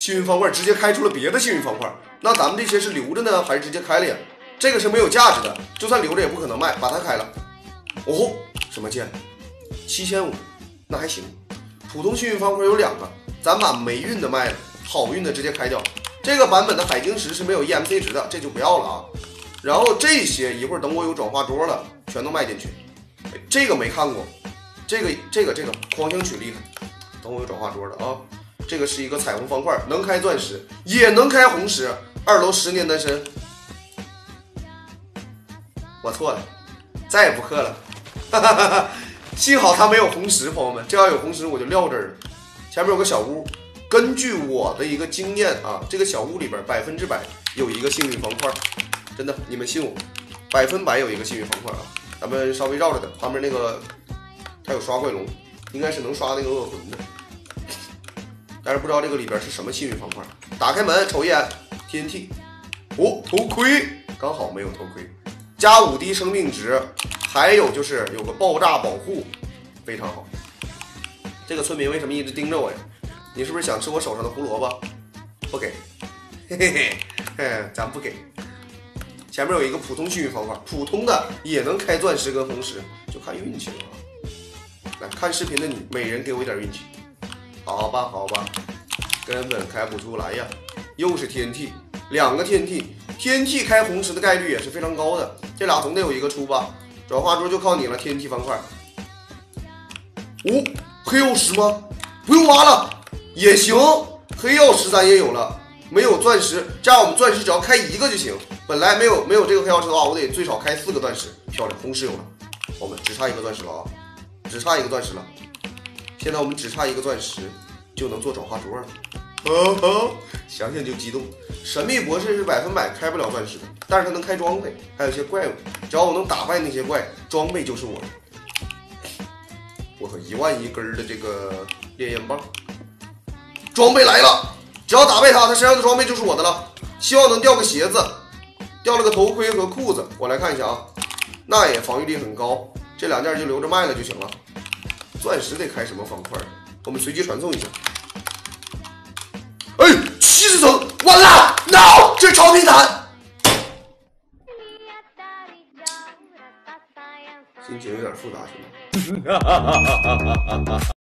幸运方块直接开出了别的幸运方块，那咱们这些是留着呢，还是直接开了呀？这个是没有价值的，就算留着也不可能卖，把它开了。哦，什么剑？7500，那还行。普通幸运方块有2个，咱把霉运的卖了，好运的直接开掉。这个版本的海晶石是没有 EMC 值的，这就不要了啊。然后这些一会儿等我有转化桌了，全都卖进去。这个没看过，这个狂想曲厉害，等我有转化桌了啊。这个是一个彩虹方块，能开钻石，也能开红石。2楼10年单身，我错了，再也不氪了。哈哈哈哈，幸好它没有红石，朋友们，这要有红石我就撂这儿了。前面有个小屋，根据我的一个经验啊，这个小屋里边100%有一个幸运方块，真的，你们信我，100%有一个幸运方块啊。咱们稍微绕着点，旁边那个它有刷怪龙，应该是能刷那个恶魂的。但是不知道这个里边是什么幸运方块。打开门瞅一眼 TNT， 哦，头盔刚好没有头盔，加5滴生命值，还有就是有个爆炸保护，非常好。这个村民为什么一直盯着我呀？你是不是想吃我手上的胡萝卜？不给，嘿嘿嘿，咱不给。前面有一个普通幸运方块，普通的也能开钻石跟红石，就看运气了啊。来看视频的你，每人给我一点运气。好吧，好吧，根本开不出来呀！又是 TNT，2个 TNT 开红石的概率也是非常高的，这俩总得有一个出吧？转化桌就靠你了 ，TNT 方块。哦，黑曜石吗？不用挖了，也行。黑曜石咱也有了，没有钻石，这样我们钻石只要开1个就行。本来没有这个黑曜石的话，我得最少开4个钻石。漂亮，红石有了，我们只差1个钻石了啊，只差1个钻石了。现在我们只差1个钻石就能做转化桌了，想想就激动。神秘博士是100%开不了钻石的，但是他能开装备，还有一些怪物，只要我能打败那些怪，装备就是我的。我和1万1根的这个烈焰棒，装备来了，只要打败他，他身上的装备就是我的了。希望能掉个鞋子，掉了个头盔和裤子，我来看一下啊，那也防御力很高，这2件就留着卖了就行了。钻石得开什么方块？我们随机传送一下。哎，70层，完了 ，no， 这是超平坦。心情有点复杂，兄弟。